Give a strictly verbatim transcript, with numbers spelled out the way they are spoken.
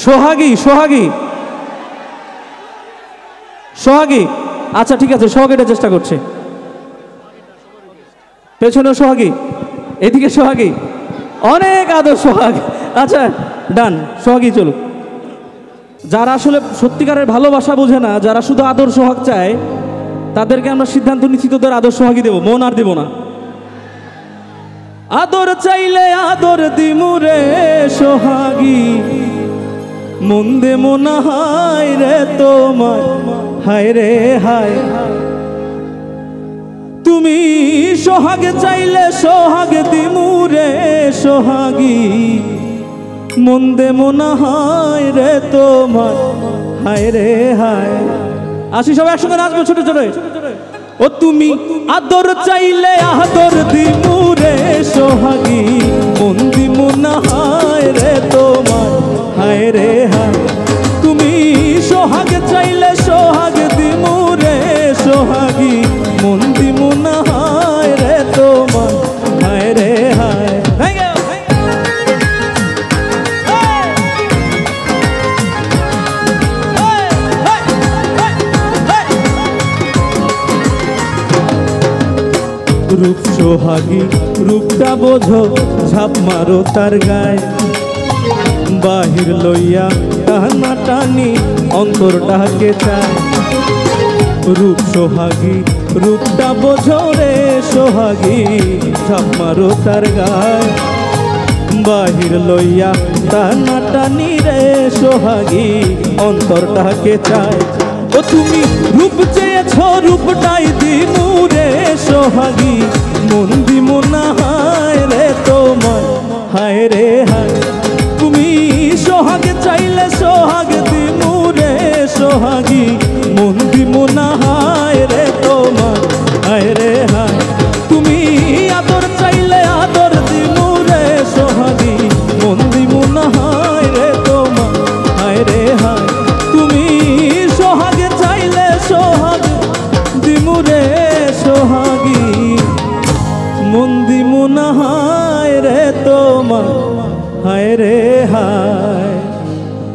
সোহাগী সোহাগী সোহাগী আচ্ছা ঠিক আছে, সোহাগীটা চেষ্টা করছে। পেছনে সোহাগী, এদিকে সোহাগী, অনেক আদর সোহাগ। আচ্ছা ডান, সোহাগী চলুক। যারা আসলে সত্যিকারের ভালোবাসা বোঝে না, যারা শুধু আদর সোহাগ চায়, তাদেরকে আমরা সিদ্ধান্ত নিচ্ছি তোদের আদর সোহাগী দেবো, মন আর দেবো না। আদর চাইলে আদর দিমুরে সোহাগী, মন দে মনা হায় রে তোমার, হায় রে হায়। তুমি সোহাগ চাইলে সোহাগ দিমুরে সোহাগী, মন দে মনা হায় রে তোমার, হায় রে হায়। আসি সবাই একসঙ্গে নাচবো ছোট ছোট। ও তুমি আদর চাইলে আদর দিমুরে সোহাগী, মন দি মনা হায় রে তোমার, হায় রে হায়। তুমি সোহাগ চাইলে সোহাগ দিমুরে সোহাগী, মন দি মনা হায় রে তোমার, হায় রে হায়। রূপ সোহাগী রূপটা বোঝো, ঝাপ মারো তার গায়ে, বাহির লইয়া টানা টানি অন্তরটাকে চায়। রূপ সোহাগী রূপটা বোঝো রে সোহাগী, ঝাপ মারো তার গায়ে, বাহির লইয়া টানা টানি রে সোহাগী অন্তরটাকে চায়। ও তুমি রূপ চেয়েছ রূপটাই দিমু রে সোহাগী, মন দি মনা হায় রে তোমার, হায় রে হায়। তুমি সোহাগ চাইলে সোহাগ দিমু রে সোহাগী, মন দি মনা হায় রে তোমার, হায় রে হায়। তুমি আদর চাইলে আদর দিমু রে সোহাগী, মন দি মনা হায় রে তোমার, হায় রে হায়। তুমি সোহাগ চাইলে সোহাগ দিমু রে সোহাগী, মন দি মনা হায় রে তোমার, হায় রে হায়।